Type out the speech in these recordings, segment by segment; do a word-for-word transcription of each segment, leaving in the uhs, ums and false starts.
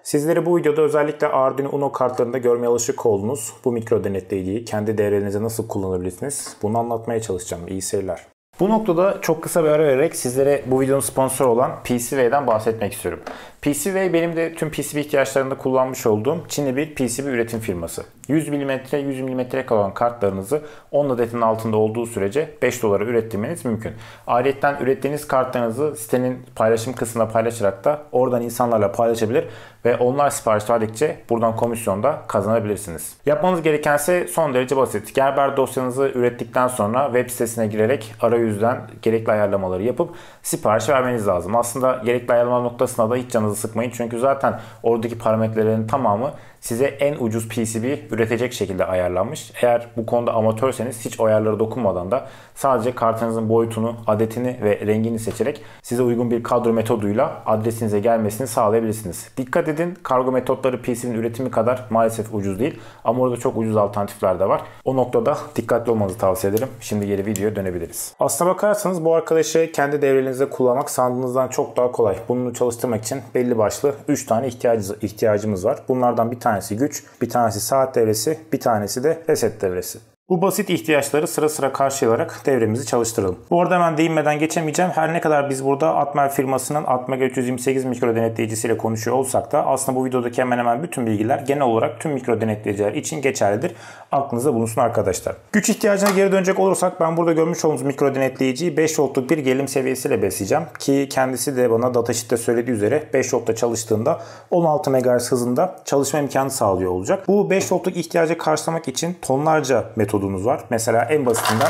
Sizleri bu videoda özellikle Arduino Uno kartlarında görmeye alışık oldunuz. Bu mikro denetleyiciyi kendi devrelerinizde nasıl kullanabilirsiniz? Bunu anlatmaya çalışacağım. İyi seyirler. Bu noktada çok kısa bir ara vererek sizlere bu videonun sponsoru olan P C B Way'den bahsetmek istiyorum. P C B benim de tüm P C B ihtiyaçlarında kullanmış olduğum Çinli bir P C B üretim firması. yüz milimetre yüz milimetre kalan kartlarınızı on adetinin altında olduğu sürece beş dolara ürettirmeniz mümkün. Ayrıca ürettiğiniz kartlarınızı sitenin paylaşım kısmına paylaşarak da oradan insanlarla paylaşabilir ve onlar sipariş verdikçe buradan komisyon da kazanabilirsiniz. Yapmanız gerekense son derece basit. Gerber dosyanızı ürettikten sonra web sitesine girerek arayüzden gerekli ayarlamaları yapıp sipariş vermeniz lazım. Aslında gerekli ayarlama noktasına da hiç canınızı sıkmayın. Çünkü zaten oradaki parametrelerin tamamı size en ucuz P C B üretecek şekilde ayarlanmış. Eğer bu konuda amatörseniz hiç o ayarlara dokunmadan da sadece kartınızın boyutunu, adetini ve rengini seçerek size uygun bir kadro metoduyla adresinize gelmesini sağlayabilirsiniz. Dikkat edin, kargo metotları P C B'nin üretimi kadar maalesef ucuz değil. Ama orada çok ucuz alternatifler de var. O noktada dikkatli olmanızı tavsiye ederim. Şimdi geri videoya dönebiliriz. Aslına bakarsanız bu arkadaşı kendi devrelerinizde kullanmak sandığınızdan çok daha kolay. Bunu çalıştırmak için belli başlı üç tane ihtiyacımız var. Bunlardan bir tane Bir tanesi güç, bir tanesi saat devresi, bir tanesi de reset devresi. Bu basit ihtiyaçları sıra sıra karşılayarak devremizi çalıştıralım. Bu arada hemen değinmeden geçemeyeceğim. Her ne kadar biz burada Atmel firmasının Atmega üç yüz yirmi sekiz mikro denetleyicisiyle konuşuyor olsak da aslında bu videodaki hemen hemen bütün bilgiler genel olarak tüm mikro denetleyiciler için geçerlidir. Aklınızda bulunsun arkadaşlar. Güç ihtiyacına geri dönecek olursak ben burada görmüş olduğunuz mikro denetleyiciyi beş voltluk bir gerilim seviyesiyle besleyeceğim. Ki kendisi de bana datasheet'te söylediği üzere beş voltta çalıştığında on altı megahertz hızında çalışma imkanı sağlıyor olacak. Bu beş voltluk ihtiyacı karşılamak için tonlarca metodunuz var. Mesela en basitinden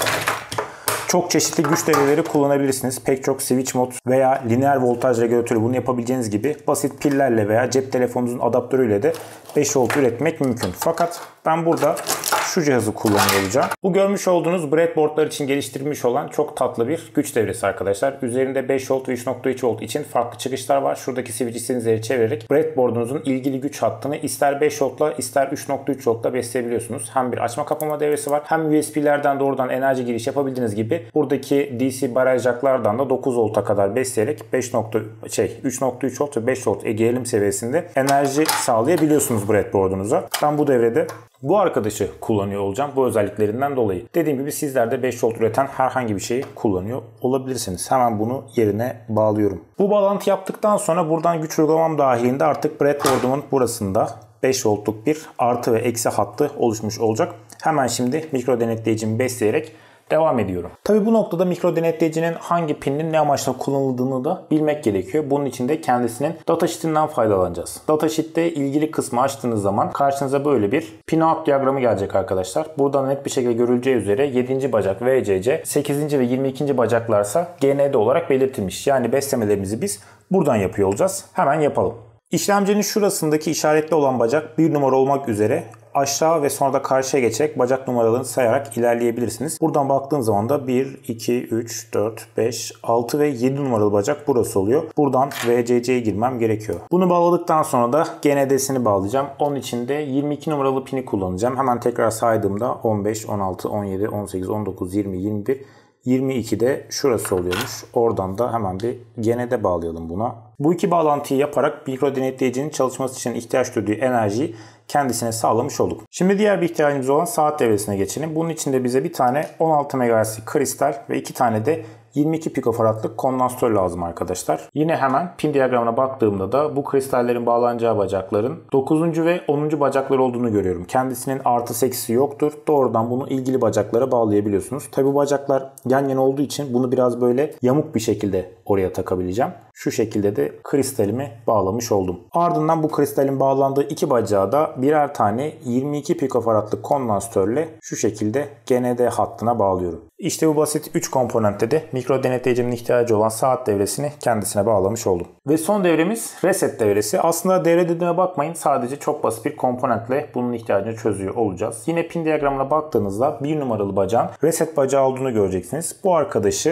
çok çeşitli güç devreleri kullanabilirsiniz. Pek çok switch mod veya lineer voltaj regülatörü bunu yapabileceğiniz gibi basit pillerle veya cep telefonunuzun adaptörüyle de beş volt üretmek mümkün. Fakat ben burada şu cihazı kullanıyor olacağım. Bu görmüş olduğunuz breadboardlar için geliştirilmiş olan çok tatlı bir güç devresi arkadaşlar. Üzerinde beş volt ve üç nokta üç volt için farklı çıkışlar var. Şuradaki switch istediğiniz yere çevirerek breadboardunuzun ilgili güç hattını ister beş voltla ister üç nokta üç voltla besleyebiliyorsunuz. Hem bir açma kapama devresi var, hem U S B'lerden doğrudan enerji giriş yapabildiğiniz gibi buradaki D C baraj jacklardan da dokuz volta kadar besleyerek beş nokta şey üç nokta üç volt ve beş volt gerilim seviyesinde enerji sağlayabiliyorsunuz breadboardunuza. Ben bu devrede bu arkadaşı kullanıyor olacağım bu özelliklerinden dolayı. Dediğim gibi sizler de beş volt üreten herhangi bir şeyi kullanıyor olabilirsiniz. Hemen bunu yerine bağlıyorum. Bu bağlantı yaptıktan sonra buradan güç uygulamam dahilinde artık breadboardumun burasında beş voltluk bir artı ve eksi hattı oluşmuş olacak. Hemen şimdi mikro denetleyicimi besleyerek devam ediyorum. Tabi bu noktada mikro denetleyicinin hangi pinin ne amaçla kullanıldığını da bilmek gerekiyor. Bunun için de kendisinin datasheet'inden faydalanacağız. Datasheet'te ilgili kısmı açtığınız zaman karşınıza böyle bir pinout diyagramı gelecek arkadaşlar. Buradan net bir şekilde görüleceği üzere yedinci bacak V C C, sekizinci ve yirmi ikinci bacaklarsa G N D olarak belirtilmiş. Yani beslemelerimizi biz buradan yapıyor olacağız. Hemen yapalım. İşlemcinin şurasındaki işaretli olan bacak bir numara olmak üzere aşağı ve sonra da karşıya geçerek bacak numaralarını sayarak ilerleyebilirsiniz. Buradan baktığım zaman da bir, iki, üç, dört, beş, altı ve yedi numaralı bacak burası oluyor. Buradan V C C'ye girmem gerekiyor. Bunu bağladıktan sonra da G N D'sini bağlayacağım. Onun için de yirmi iki numaralı pini kullanacağım. Hemen tekrar saydığımda on beş, on altı, on yedi, on sekiz, on dokuz, yirmi, yirmi bir, yirmi iki de şurası oluyormuş. Oradan da hemen bir G N D bağlayalım buna. Bu iki bağlantıyı yaparak mikro denetleyicinin çalışması için ihtiyaç duyduğu enerjiyi kendisine sağlamış olduk. Şimdi diğer bir ihtiyacımız olan saat devresine geçelim. Bunun için de bize bir tane on altı megahertz'lik kristal ve iki tane de yirmi iki pikofaradlık kondansatör lazım arkadaşlar. Yine hemen pin diyagramına baktığımda da bu kristallerin bağlanacağı bacakların dokuzuncu ve onuncu bacaklar olduğunu görüyorum. Kendisinin artı eksisi yoktur. Doğrudan bunu ilgili bacaklara bağlayabiliyorsunuz. Tabi bu bacaklar yan yana olduğu için bunu biraz böyle yamuk bir şekilde oraya takabileceğim. Şu şekilde de kristalimi bağlamış oldum. Ardından bu kristalin bağlandığı iki bacağı da birer tane yirmi iki pikofaradlık kondansatörle şu şekilde G N D hattına bağlıyorum. İşte bu basit üç komponentte de mikro denetleyicimin ihtiyacı olan saat devresini kendisine bağlamış oldum. Ve son devremiz reset devresi. Aslında devre dediğime bakmayın, sadece çok basit bir komponentle bunun ihtiyacını çözüyor olacağız. Yine pin diyagramına baktığınızda bir numaralı bacağın reset bacağı olduğunu göreceksiniz. Bu arkadaşı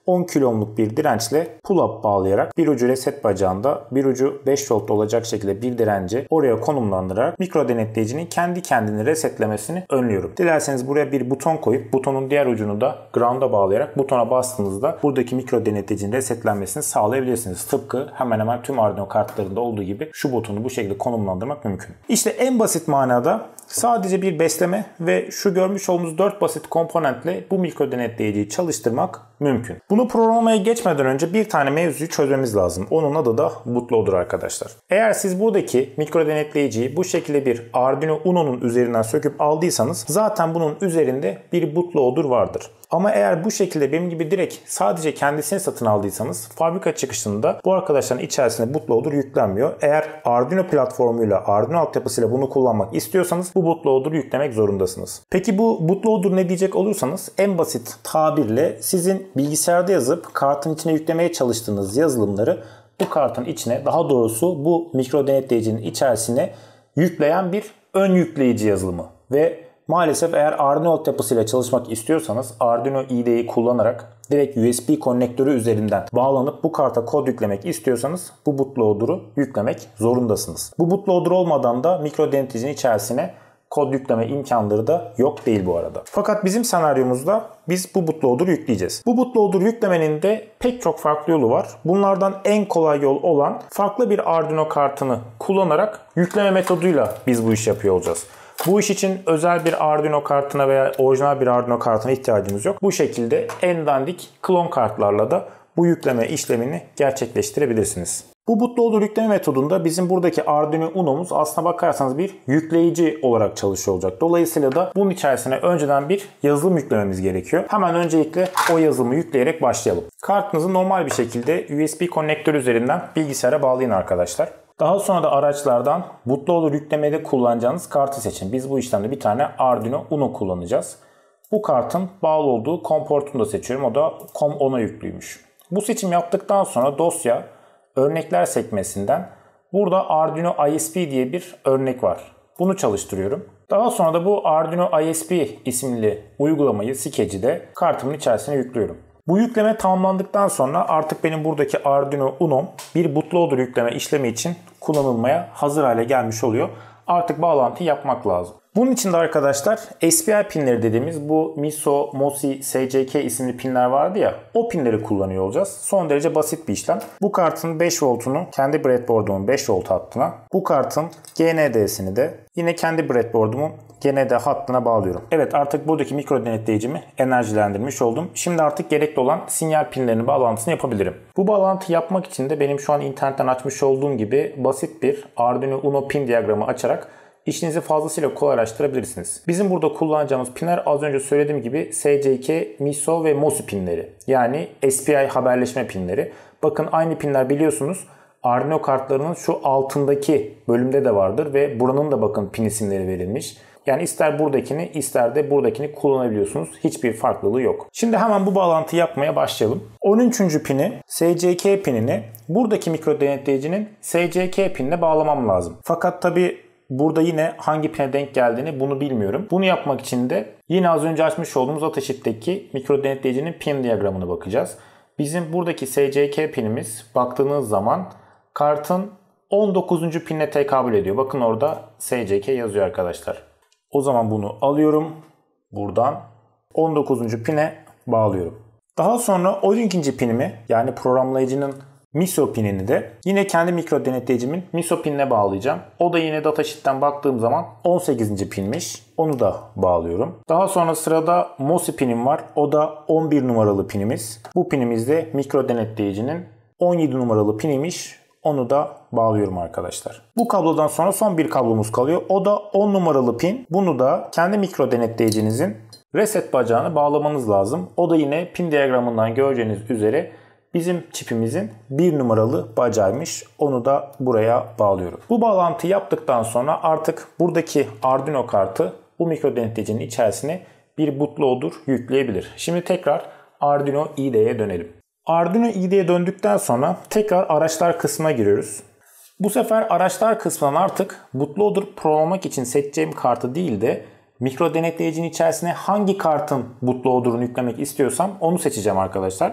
on kilo ohmluk bir dirençle pull-up bağlayarak bir ucu reset bacağında, bir ucu beş volt olacak şekilde bir direnci oraya konumlandırarak mikro denetleyicinin kendi kendini resetlemesini önlüyorum. Dilerseniz buraya bir buton koyup butonun diğer ucunu da ground'a bağlayarak butona bastığınızda buradaki mikro denetleyicinin resetlenmesini sağlayabilirsiniz. Tıpkı hemen hemen tüm Arduino kartlarında olduğu gibi şu butonu bu şekilde konumlandırmak mümkün. İşte en basit manada sadece bir besleme ve şu görmüş olduğunuz dört basit komponentle bu mikro denetleyiciyi çalıştırmak mümkün. Bunu programlamaya geçmeden önce bir tane mevzuyu çözmemiz lazım. Onun adı da bootloader arkadaşlar. Eğer siz buradaki mikro denetleyiciyi bu şekilde bir Arduino Uno'nun üzerinden söküp aldıysanız zaten bunun üzerinde bir bootloader vardır. Ama eğer bu şekilde benim gibi direkt sadece kendisini satın aldıysanız fabrika çıkışında bu arkadaşların içerisine bootloader yüklenmiyor. Eğer Arduino platformuyla, Arduino altyapısıyla bunu kullanmak istiyorsanız bu bootloader'ı yüklemek zorundasınız. Peki bu bootloader ne diyecek olursanız en basit tabirle sizin bilgisayarda yazıp kartın içine yüklemeye çalıştığınız yazılımları bu kartın içine, daha doğrusu bu mikro denetleyicinin içerisine yükleyen bir ön yükleyici yazılımı. Ve maalesef eğer Arduino altyapısıyla çalışmak istiyorsanız Arduino I D E'yi kullanarak direkt U S B konnektörü üzerinden bağlanıp bu karta kod yüklemek istiyorsanız bu bootloader'ı yüklemek zorundasınız. Bu bootloader olmadan da mikro denetleyicinin içerisine kod yükleme imkanları da yok değil bu arada. Fakat bizim senaryomuzda biz bu bootloader'ı yükleyeceğiz. Bu bootloader'ı yüklemenin de pek çok farklı yolu var. Bunlardan en kolay yol olan farklı bir Arduino kartını kullanarak yükleme metoduyla biz bu işi yapıyor olacağız. Bu iş için özel bir Arduino kartına veya orijinal bir Arduino kartına ihtiyacımız yok. Bu şekilde en dandik klon kartlarla da bu yükleme işlemini gerçekleştirebilirsiniz. Bu bootloader yükleme metodunda bizim buradaki Arduino Uno'muz aslına bakarsanız bir yükleyici olarak çalışıyor olacak. Dolayısıyla da bunun içerisine önceden bir yazılım yüklememiz gerekiyor. Hemen öncelikle o yazılımı yükleyerek başlayalım. Kartınızı normal bir şekilde U S B konnektör üzerinden bilgisayara bağlayın arkadaşlar. Daha sonra da araçlardan bootloader yüklemede kullanacağınız kartı seçin. Biz bu işlemde bir tane Arduino Uno kullanacağız. Bu kartın bağlı olduğu COM portunu da seçiyorum. O da COM on'a yüklüymüş. Bu seçim yaptıktan sonra dosya örnekler sekmesinden burada Arduino I S P diye bir örnek var. Bunu çalıştırıyorum. Daha sonra da bu Arduino I S P isimli uygulamayı, skeci de kartımın içerisine yüklüyorum. Bu yükleme tamamlandıktan sonra artık benim buradaki Arduino Uno'm bir bootloader yükleme işlemi için kullanılmaya hazır hale gelmiş oluyor. Artık bağlantı yapmak lazım. Bunun için de arkadaşlar S P I pinleri dediğimiz bu MISO, MOSI, S C K isimli pinler vardı ya, o pinleri kullanıyor olacağız. Son derece basit bir işlem. Bu kartın beş voltunu kendi breadboard'umun beş volt hattına, bu kartın G N D'sini de yine kendi breadboard'umun G N D hattına bağlıyorum. Evet, artık buradaki mikro denetleyicimi enerjilendirmiş oldum. Şimdi artık gerekli olan sinyal pinlerinin bağlantısını yapabilirim. Bu bağlantıyı yapmak için de benim şu an internetten açmış olduğum gibi basit bir Arduino Uno pin diyagramı açarak İşinizi fazlasıyla kolaylaştırabilirsiniz. Bizim burada kullanacağımız pinler az önce söylediğim gibi S C K, MISO ve MOSI pinleri. Yani S P I haberleşme pinleri. Bakın aynı pinler biliyorsunuz Arduino kartlarının şu altındaki bölümde de vardır ve buranın da bakın pin isimleri verilmiş. Yani ister buradakini ister de buradakini kullanabiliyorsunuz. Hiçbir farklılığı yok. Şimdi hemen bu bağlantıyı yapmaya başlayalım. on üçüncü pini, S C K pinini buradaki mikro denetleyicinin S C K pinine bağlamam lazım. Fakat tabi burada yine hangi pine denk geldiğini bunu bilmiyorum. Bunu yapmak için de yine az önce açmış olduğumuz Ataşit'teki mikro denetleyicinin pin diyagramına bakacağız. Bizim buradaki S C K pinimiz baktığınız zaman kartın on dokuzuncu pinine tekabül ediyor. Bakın orada S C K yazıyor arkadaşlar. O zaman bunu alıyorum. Buradan on dokuzuncu pine bağlıyorum. Daha sonra on ikinci pinimi, yani programlayıcının MISO pinini de yine kendi mikro denetleyicimin MISO pinine bağlayacağım. O da yine datasheet'ten baktığım zaman on sekizinci pinmiş. Onu da bağlıyorum. Daha sonra sırada MOSI pinim var. O da on bir numaralı pinimiz. Bu pinimiz de mikro denetleyicinin on yedi numaralı piniymiş. Onu da bağlıyorum arkadaşlar. Bu kablodan sonra son bir kablomuz kalıyor. O da on numaralı pin. Bunu da kendi mikro denetleyicinizin reset bacağına bağlamanız lazım. O da yine pin diyagramından göreceğiniz üzere bizim çipimizin bir numaralı bacağıymış. Onu da buraya bağlıyorum. Bu bağlantıyı yaptıktan sonra artık buradaki Arduino kartı bu mikro denetleyicinin içerisine bir bootloader yükleyebilir. Şimdi tekrar Arduino I D E'ye dönelim. Arduino I D E'ye döndükten sonra tekrar araçlar kısmına giriyoruz. Bu sefer araçlar kısmından artık bootloader programlamak için seçeceğim kartı değil de mikro denetleyicinin içerisine hangi kartın bootloader'ını yüklemek istiyorsam onu seçeceğim arkadaşlar.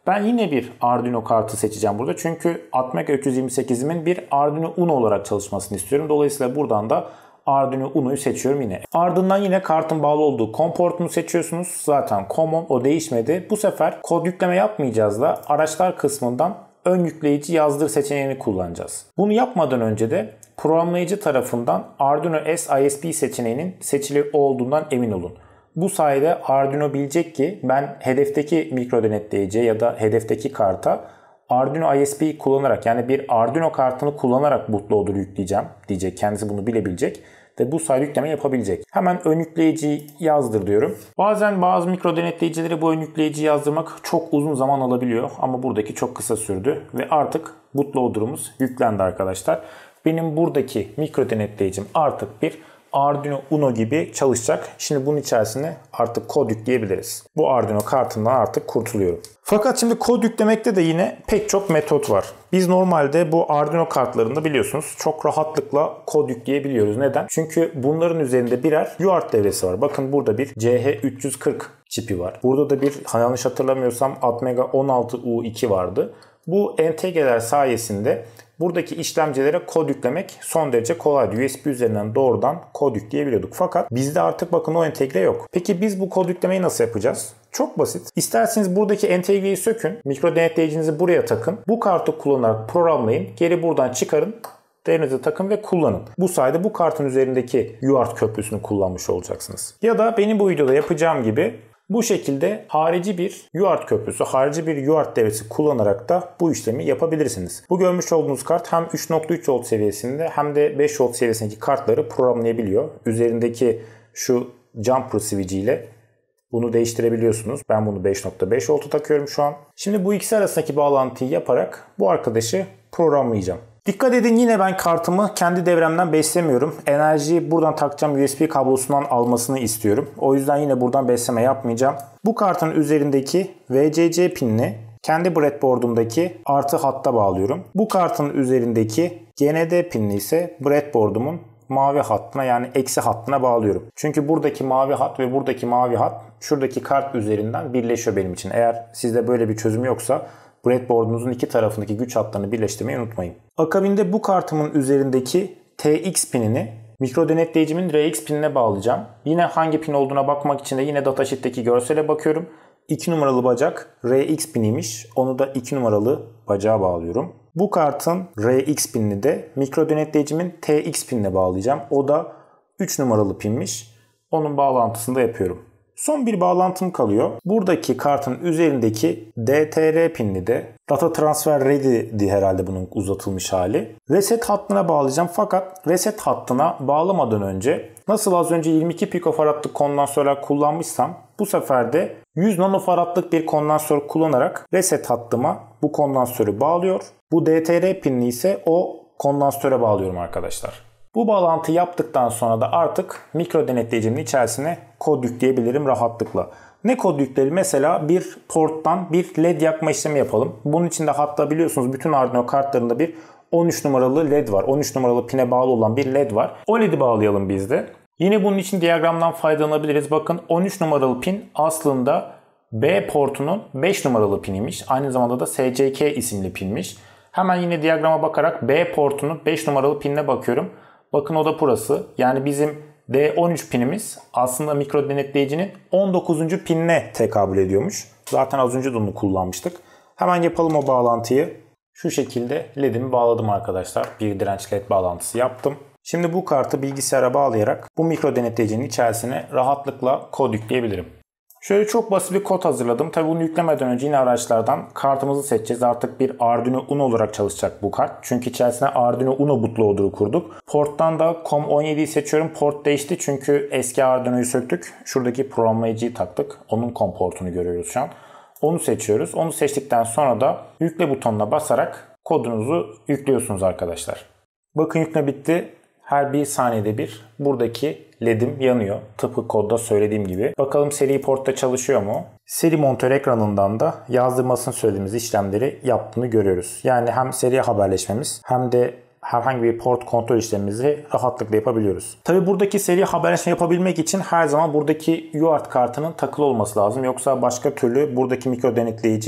Ben yine bir Arduino kartı seçeceğim burada. Çünkü Atmega üç yüz yirmi sekizimin bir Arduino Uno olarak çalışmasını istiyorum. Dolayısıyla buradan da Arduino Uno'yu seçiyorum yine. Ardından yine kartın bağlı olduğu COM portunu seçiyorsunuz. Zaten common, o değişmedi. Bu sefer kod yükleme yapmayacağız da araçlar kısmından ön yükleyici yazdır seçeneğini kullanacağız. Bunu yapmadan önce de programlayıcı tarafından Arduino S I S P seçeneğinin seçili olduğundan emin olun. Bu sayede Arduino bilecek ki ben hedefteki mikro denetleyiciye ya da hedefteki karta Arduino I S P kullanarak, yani bir Arduino kartını kullanarak bootloader'ı yükleyeceğim diyecek. Kendisi bunu bilebilecek ve bu sayede yükleme yapabilecek. Hemen ön yükleyiciyi yazdır diyorum. Bazen bazı mikro denetleyicilere bu ön yükleyiciyi yazdırmak çok uzun zaman alabiliyor ama buradaki çok kısa sürdü ve artık bootloader'ımız yüklendi arkadaşlar. Benim buradaki mikro denetleyicim artık bir Arduino Uno gibi çalışacak. Şimdi bunun içerisine artık kod yükleyebiliriz. Bu Arduino kartından artık kurtuluyorum. Fakat şimdi kod yüklemekte de yine pek çok metot var. Biz normalde bu Arduino kartlarında biliyorsunuz çok rahatlıkla kod yükleyebiliyoruz. Neden? Çünkü bunların üzerinde birer U A R T devresi var. Bakın burada bir C H üç yüz kırk çipi var. Burada da bir, yanlış hatırlamıyorsam, Atmega on altı U iki vardı. Bu entegreler sayesinde buradaki işlemcilere kod yüklemek son derece kolaydı. U S B üzerinden doğrudan kod yükleyebiliyorduk. Fakat bizde artık bakın o entegre yok. Peki biz bu kod yüklemeyi nasıl yapacağız? Çok basit. İsterseniz buradaki entegreyi sökün. Mikro denetleyicinizi buraya takın. Bu kartı kullanarak programlayın. Geri buradan çıkarın. Devrenize takın ve kullanın. Bu sayede bu kartın üzerindeki U A R T köprüsünü kullanmış olacaksınız. Ya da benim bu videoda yapacağım gibi bu şekilde harici bir U A R T köprüsü, harici bir U A R T devresi kullanarak da bu işlemi yapabilirsiniz. Bu görmüş olduğunuz kart hem üç nokta üç volt seviyesinde hem de beş volt seviyesindeki kartları programlayabiliyor. Üzerindeki şu jumper switch ile bunu değiştirebiliyorsunuz. Ben bunu beş nokta beş volta takıyorum şu an. Şimdi bu ikisi arasındaki bağlantıyı yaparak bu arkadaşı programlayacağım. Dikkat edin, yine ben kartımı kendi devremden beslemiyorum. Enerjiyi buradan takacağım U S B kablosundan almasını istiyorum. O yüzden yine buradan besleme yapmayacağım. Bu kartın üzerindeki V C C pinini kendi breadboard'umdaki artı hatta bağlıyorum. Bu kartın üzerindeki G N D pinini ise breadboard'umun mavi hattına, yani eksi hattına bağlıyorum. Çünkü buradaki mavi hat ve buradaki mavi hat şuradaki kart üzerinden birleşiyor benim için. Eğer sizde böyle bir çözüm yoksa breadboard'unuzun iki tarafındaki güç hatlarını birleştirmeyi unutmayın. Akabinde bu kartımın üzerindeki T X pinini mikro denetleyicimin R X pinine bağlayacağım. Yine hangi pin olduğuna bakmak için de yine datasheet'teki görsele bakıyorum. iki numaralı bacak R X piniymiş. Onu da iki numaralı bacağa bağlıyorum. Bu kartın R X pinini de mikro denetleyicimin T X pinine bağlayacağım. O da üç numaralı pinmiş. Onun bağlantısını da yapıyorum. Son bir bağlantım kalıyor. Buradaki kartın üzerindeki D T R pinini de Data Transfer Ready'di herhalde bunun uzatılmış hali. Reset hattına bağlayacağım, fakat reset hattına bağlamadan önce nasıl az önce yirmi iki pikofaradlık kondansörler kullanmışsam bu sefer de yüz nanofaradlık bir kondansör kullanarak reset hattıma bu kondansörü bağlıyor. Bu D T R pinini ise o kondansöre bağlıyorum arkadaşlar. Bu bağlantıyı yaptıktan sonra da artık mikro denetleyicinin içerisine kod yükleyebilirim rahatlıkla. Ne kod yükleyelim? Mesela bir porttan bir led yakma işlemi yapalım. Bunun için de hatta biliyorsunuz bütün Arduino kartlarında bir on üç numaralı led var. on üç numaralı pine bağlı olan bir led var. O led'i bağlayalım biz de. Yine bunun için diyagramdan faydalanabiliriz. Bakın on üç numaralı pin aslında B portunun beş numaralı piniymiş. Aynı zamanda da S C K isimli pinmiş. Hemen yine diyagrama bakarak B portunun beş numaralı pinine bakıyorum. Bakın o da burası. Yani bizim D on üç pinimiz aslında mikro denetleyicinin on dokuzuncu pinine tekabül ediyormuş. Zaten az önce de onu kullanmıştık. Hemen yapalım o bağlantıyı. Şu şekilde ledimi bağladım arkadaşlar. Bir direnç led bağlantısı yaptım. Şimdi bu kartı bilgisayara bağlayarak bu mikro denetleyicinin içerisine rahatlıkla kod yükleyebilirim. Şöyle çok basit bir kod hazırladım. Tabi bunu yüklemeden önce yine araçlardan kartımızı seçeceğiz. Artık bir Arduino Uno olarak çalışacak bu kart. Çünkü içerisine Arduino Uno bootloader'ı kurduk. Porttan da COM on yediyi seçiyorum. Port değişti çünkü eski Arduino'yu söktük. Şuradaki programlayıcıyı taktık. Onun COM portunu görüyoruz şu an. Onu seçiyoruz. Onu seçtikten sonra da yükle butonuna basarak kodunuzu yüklüyorsunuz arkadaşlar. Bakın yükle bitti. Her bir saniyede bir buradaki led'im yanıyor. Tıpkı kodda söylediğim gibi. Bakalım seri portta çalışıyor mu? Seri monitör ekranından da yazdırmasını söylediğimiz işlemleri yaptığını görüyoruz. Yani hem seri haberleşmemiz hem de herhangi bir port kontrol işlemimizi rahatlıkla yapabiliyoruz. Tabi buradaki seri haberleşme yapabilmek için her zaman buradaki U A R T kartının takılı olması lazım. Yoksa başka türlü buradaki mikro denetleyici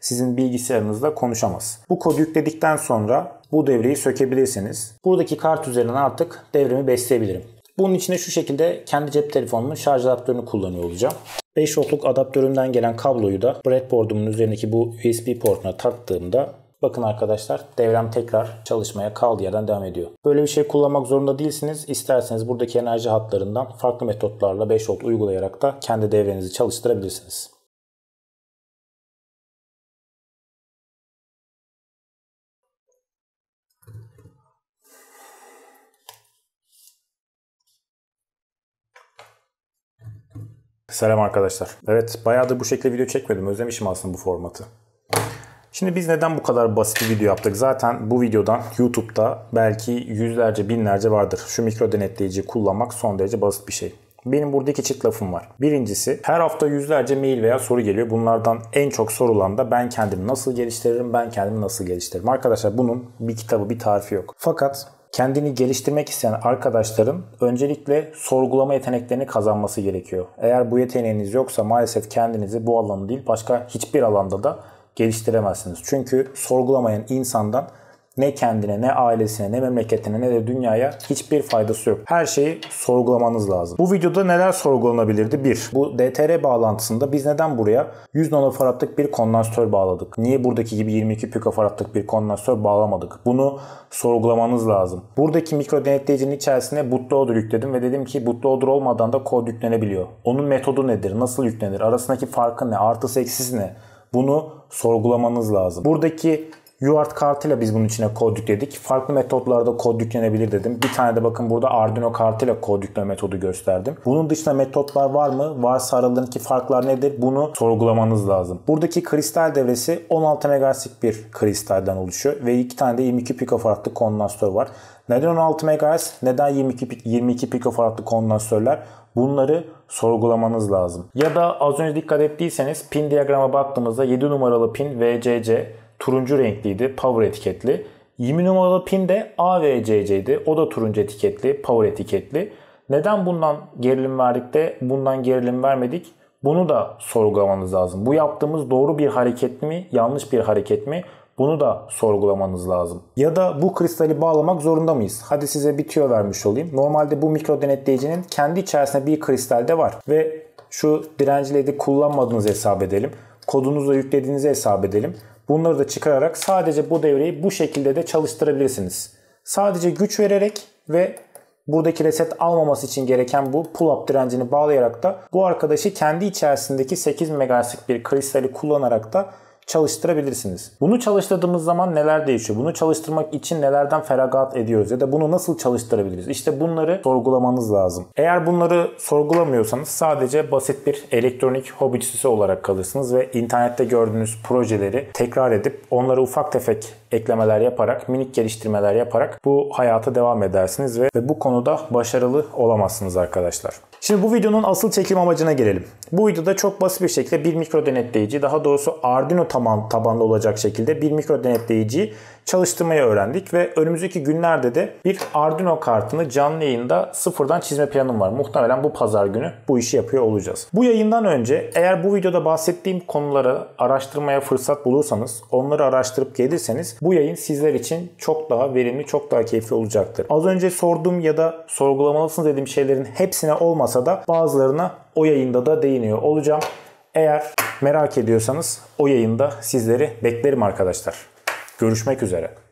sizin bilgisayarınızda konuşamaz. Bu kodu yükledikten sonra bu devreyi sökebilirsiniz. Buradaki kart üzerinden artık devremi besleyebilirim. Bunun için de şu şekilde kendi cep telefonumun şarj adaptörünü kullanıyor olacağım. beş voltluk adaptörümden gelen kabloyu da breadboard'umun üzerindeki bu U S B portuna taktığımda bakın arkadaşlar devrem tekrar çalışmaya kaldığı yerden devam ediyor. Böyle bir şey kullanmak zorunda değilsiniz. İsterseniz buradaki enerji hatlarından farklı metotlarla beş volt uygulayarak da kendi devrenizi çalıştırabilirsiniz. Selam arkadaşlar. Evet, bayağıdır bu şekilde video çekmedim. Özlemişim aslında bu formatı. Şimdi biz neden bu kadar basit bir video yaptık? Zaten bu videodan YouTube'da belki yüzlerce, binlerce vardır. Şu mikro denetleyiciyi kullanmak son derece basit bir şey. Benim burada iki çift lafım var. Birincisi, her hafta yüzlerce mail veya soru geliyor. Bunlardan en çok sorulan da ben kendimi nasıl geliştiririm, ben kendimi nasıl geliştiririm. Arkadaşlar bunun bir kitabı, bir tarifi yok. Fakat kendini geliştirmek isteyen arkadaşların öncelikle sorgulama yeteneklerini kazanması gerekiyor. Eğer bu yeteneğiniz yoksa maalesef kendinizi bu alanda değil başka hiçbir alanda da geliştiremezsiniz. Çünkü sorgulamayan insandan ne kendine, ne ailesine, ne memleketine, ne de dünyaya hiçbir faydası yok. Her şeyi sorgulamanız lazım. Bu videoda neler sorgulanabilirdi? bir. Bu D T R bağlantısında biz neden buraya yüz nanofaradlık bir kondansatör bağladık? Niye buradaki gibi yirmi iki pikofaradlık bir kondansatör bağlamadık? Bunu sorgulamanız lazım. Buradaki mikro denetleyicinin içerisine bootloader yükledim ve dedim ki bootloader olmadan da kod yüklenebiliyor. Onun metodu nedir? Nasıl yüklenir? Arasındaki farkı ne? Artısı eksisi ne? Bunu sorgulamanız lazım. Buradaki U A R T kartıyla biz bunun içine kod yükledik. Farklı metotlarda kod yüklenebilir dedim. Bir tane de bakın burada Arduino kartıyla kod yükleme metodu gösterdim. Bunun dışında metotlar var mı? Varsa aralarındaki farklar nedir? Bunu sorgulamanız lazım. Buradaki kristal devresi on altı megahertz'lik bir kristalden oluşuyor. Ve iki tane de yirmi iki pikofaradlık kondansatör var. Neden on altı megahertz? Neden yirmi iki pikofaradlık kondansatörler? Bunları sorgulamanız lazım. Ya da az önce dikkat ettiyseniz pin diyagrama baktığımızda yedi numaralı pin V C C turuncu renkliydi, power etiketli. yirmi numaralı pin de A V C C'ydi. O da turuncu etiketli, power etiketli. Neden bundan gerilim verdik de bundan gerilim vermedik? Bunu da sorgulamanız lazım. Bu yaptığımız doğru bir hareket mi, yanlış bir hareket mi? Bunu da sorgulamanız lazım. Ya da bu kristali bağlamak zorunda mıyız? Hadi size bir tüyo vermiş olayım. Normalde bu mikro denetleyicinin kendi içerisinde bir kristal de var. Ve şu direnci L E D'yi kullanmadığınızı hesap edelim. Kodunuzu yüklediğinizi hesap edelim. Bunları da çıkararak sadece bu devreyi bu şekilde de çalıştırabilirsiniz. Sadece güç vererek ve buradaki reset almaması için gereken bu pull-up direncini bağlayarak da bu arkadaşı kendi içerisindeki sekiz megahertz'lik bir kristali kullanarak da çalıştırabilirsiniz. Bunu çalıştırdığımız zaman neler değişiyor? Bunu çalıştırmak için nelerden feragat ediyoruz? Ya da bunu nasıl çalıştırabiliriz? İşte bunları sorgulamanız lazım. Eğer bunları sorgulamıyorsanız sadece basit bir elektronik hobicisi olarak kalırsınız ve internette gördüğünüz projeleri tekrar edip onlara ufak tefek eklemeler yaparak, minik geliştirmeler yaparak bu hayata devam edersiniz ve, ve bu konuda başarılı olamazsınız arkadaşlar. Şimdi bu videonun asıl çekim amacına gelelim. Bu videoda çok basit bir şekilde bir mikro denetleyici, daha doğrusu Arduino taban, tabanlı olacak şekilde bir mikro denetleyiciyi çalıştırmayı öğrendik ve önümüzdeki günlerde de bir Arduino kartını canlı yayında sıfırdan çizme planım var. Muhtemelen bu pazar günü bu işi yapıyor olacağız. Bu yayından önce eğer bu videoda bahsettiğim konuları araştırmaya fırsat bulursanız, onları araştırıp gelirseniz bu yayın sizler için çok daha verimli, çok daha keyifli olacaktır. Az önce sorduğum ya da sorgulamalısınız dediğim şeylerin hepsine olmasa da bazılarına o yayında da değiniyor olacağım. Eğer merak ediyorsanız o yayında sizleri beklerim arkadaşlar. Görüşmek üzere.